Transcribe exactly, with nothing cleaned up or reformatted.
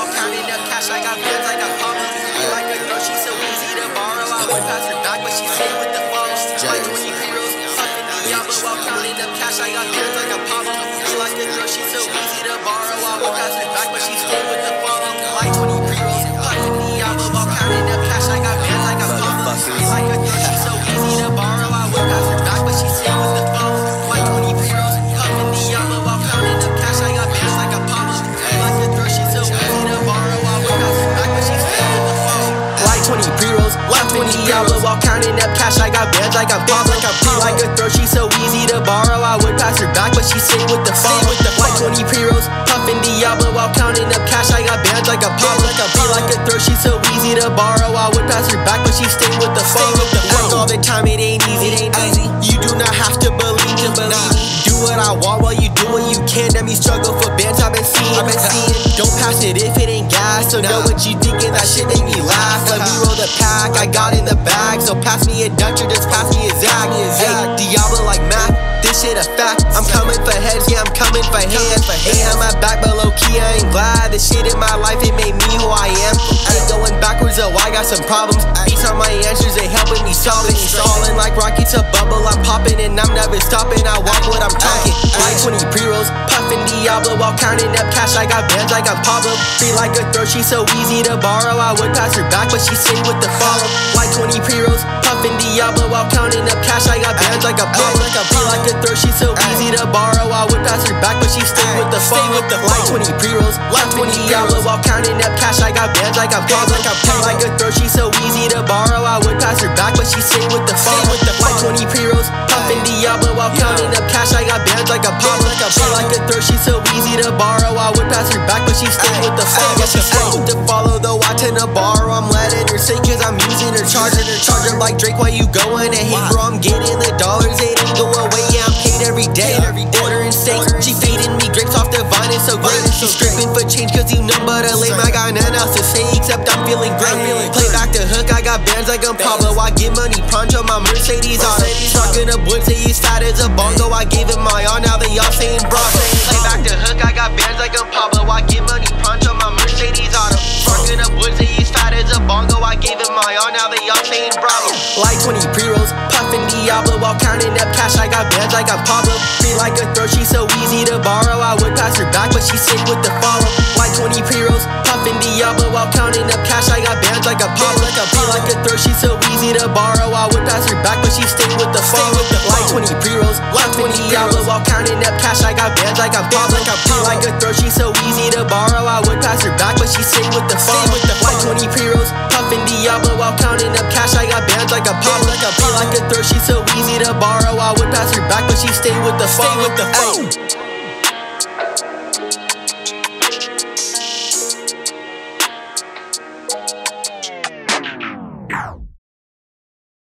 while counting up cash. I got bands like a Pablo. Feel like a girl, she's so easy to borrow. I would pass her back, but she stayed with the follow. Like twenty pre-rolls, puffin' Diablo while counting up cash. I got bands like a Pablo. Feel like a girl, she's so easy to borrow. I would pass her back, but she stayed with the follow. Like twenty pre-rolls, puffin' Diablo while counting up cash. I got bands like a Pablo. Feel like a girl, she's so easy to borrow. I would pass her back, but she stayed with the follow. Like twenty pre-rolls, puffin' Diablo while counting up cash. I got bands like a Pablo. Feel like a girl, she's so easy to borrow. I would pass her back, but she stayed with the follow. Like twenty pre-rolls, like twenty Diablo while counting up cash. I got bands like a Pablo. Feel like a throw, she's so easy to borrow. I would pass her back, but she stayed with the follow. Like twenty pre-rolls, puffin' Diablo while counting up cash. I got bands like a Pablo. Feel like a throw, she's so easy to borrow. I would pass her back, but she stayed with the follow. Work all the time, it ain't easy. It ain't easy. You do not have to believe to believe. Do what I want while you do what you can. Let me struggle for bands I've been seeing. I've been seeing. Don't pass it if it ain't gas. So know what you thinking, that shit make me laugh. Let me roll the pack, I got in the bag. So pass me a Dutch or just pass me a Zag. Hey, Diablo like math, this shit a fact. I'm coming for heads, yeah, I'm coming for hands. Ain't on my back, but low key, I ain't glad. This shit in my life, it made me who I am. Ain't going backwards, though, I got some problems. Each time my answers, they helping me solve it. Stalling like rockets, a bubble, I'm popping, and I'm never stopping. I walk what I'm talking. Like twenty pre-rolls, puffin' Diablo while counting up cash. I got bands like I'm Pablo. Feel like a throw, she's so easy to borrow. I would pass her back, but she stayed with the follow. Like twenty pre-rolls, puffin' Diablo while counting up cash. I got bands like a Pablo. Feel like a throw, she's so easy to borrow. I would pass her back, but she stayed with the follow. Like twenty pre-rolls, like twenty Diablo while counting up cash. I got bands like I'm Pablo. Feel like a throw, she's so easy to borrow. I would pass her back, but she stayed with the follow. Like twenty pre-rolls, puffin' Diablo while counting up cash. I got bands like a Pablo. Feel like a throw, she's so easy to borrow. I would pass her back, but she stayed with the follow. She stayed with the follow, though I tend to borrow. I'm letting her say, cause I'm using her charger. Her charger like Drake, why you going to hate, bro? I'm getting the dollars, it ain't go away. Yeah, I'm paid every day. Ordering steak, she feeding me grapes off the vine, it's so great. She's scraping for change, cause you know but a lame. I got nothing else to say, except I'm feeling great. Play back the hook, I got bands like I'm Pablo. I get money pronto, my Mercedes auto. Trucking up wood, say he's fat as a bongo. I gave him my all, now they all saying bro. Play back the hook, I got bands like I'm Pablo. I get money pronto, my Mercedes auto. Trucking up wood, say he's fat as a bongo. I gave him my all, now they all saying bravo. Like twenty pre-rolls, puffin' Diablo while counting up cash. I got bands like I'm Pablo. Feel like a throw, she's so easy to borrow. I would pass her back, but she stayed with the follow. Like twenty pre-rolls, puffin' Diablo while counting up cash. I got bands like a Pablo. Feel like a throw, she's so easy to borrow. I would pass her back, but she stayed with the follow. Like twenty pre-rolls, puffin' Diablo while counting up cash. I got bands like I'm Pablo. Feel like a throw, she's so easy to borrow. I would pass her back, but she stayed with the follow. Like twenty pre-rolls, puffin' Diablo while counting up cash. I got bands like a Pablo. Feel like a throw, she's so easy to borrow. I would pass her back, but she stayed with the follow.